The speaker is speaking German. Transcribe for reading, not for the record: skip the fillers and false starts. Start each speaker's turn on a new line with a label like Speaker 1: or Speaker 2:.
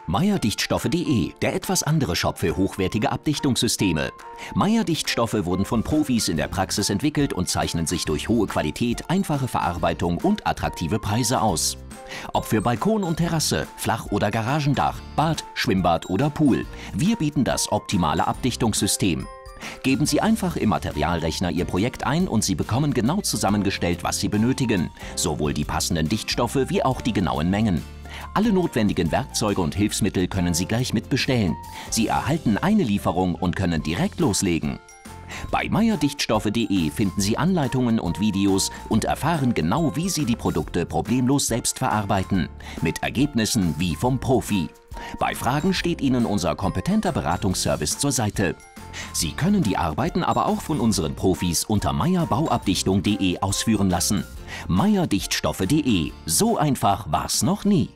Speaker 1: Meyer-Dichtstoffe.de, der etwas andere Shop für hochwertige Abdichtungssysteme. Meyer-Dichtstoffe wurden von Profis in der Praxis entwickelt und zeichnen sich durch hohe Qualität, einfache Verarbeitung und attraktive Preise aus. Ob für Balkon und Terrasse, Flach- oder Garagendach, Bad, Schwimmbad oder Pool, wir bieten das optimale Abdichtungssystem. Geben Sie einfach im Materialrechner Ihr Projekt ein und Sie bekommen genau zusammengestellt, was Sie benötigen, sowohl die passenden Dichtstoffe wie auch die genauen Mengen. Alle notwendigen Werkzeuge und Hilfsmittel können Sie gleich mitbestellen. Sie erhalten eine Lieferung und können direkt loslegen. Bei Meyer-Dichtstoffe.de finden Sie Anleitungen und Videos und erfahren genau, wie Sie die Produkte problemlos selbst verarbeiten, mit Ergebnissen wie vom Profi. Bei Fragen steht Ihnen unser kompetenter Beratungsservice zur Seite. Sie können die Arbeiten aber auch von unseren Profis unter meyerbauabdichtung.de ausführen lassen. Meyer-Dichtstoffe.de, so einfach war's noch nie.